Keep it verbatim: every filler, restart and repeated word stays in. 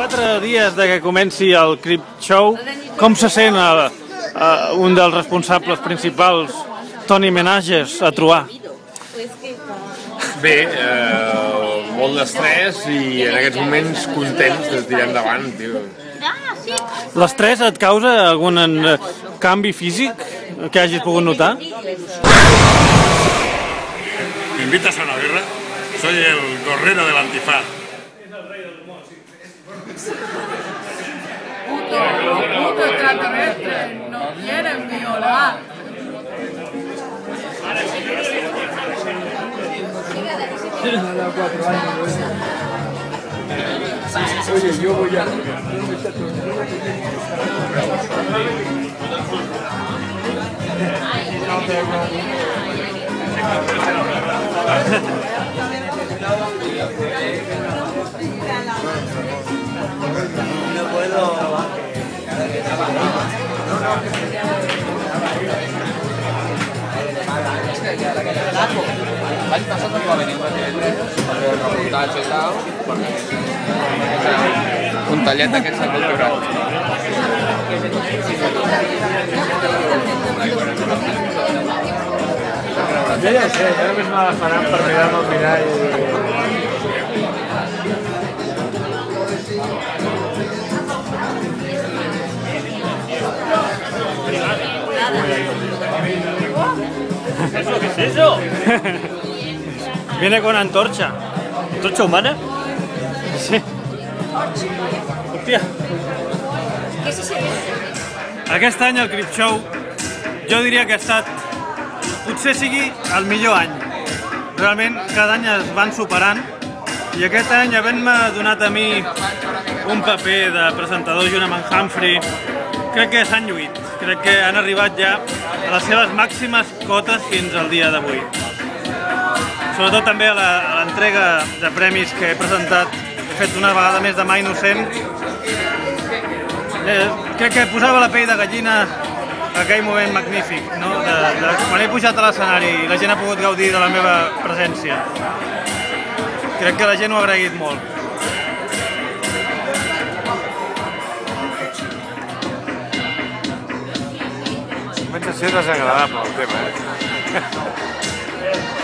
quatre dies de que comenci el Crypt Show, com se sent el, uh, un dels responsables principals, Toni Menages, a trobar? Bé, eh, molt d'estrès i en aquests moments contents de tirar endavant, tio. L'estrès et causa algun uh, canvi físic que hagis pogut notar? ¿Me invitas a una birra? Soy el gorrero del antifaz. Puto, puto extraterrestre, nos quieren violar. Oye, yo voy a... No puedo. L'any passat no va venir per veure el reportatge i tal, perquè un tallet d'aquests de cultura. Jo ja ho sé, jo només m'agafaran per mirar-me al mirall. ¿Eso qué es eso? Viene con antorcha. ¿Antorcha humana? Sí. Hòstia. Aquest any el Crypt Show jo diria que ha estat, potser sigui el millor any. Realment cada any es van superant i aquest any havent-me donat a mi un paper de presentador junt amb en Humphrey, crec que s'han lluït. Crec que han arribat ja a les seves màximes cotes fins al dia d'avui. Sobretot també a l'entrega de premis que he presentat, he fet una vegada més de mà innocent. Eh, crec que posava la pell de gallina aquell moment magnífic, no? de, de, quan he pujat a l'escenari i la gent ha pogut gaudir de la meva presència. Crec que la gent ho ha agraït molt. Comença a ser desagradable el tema, eh?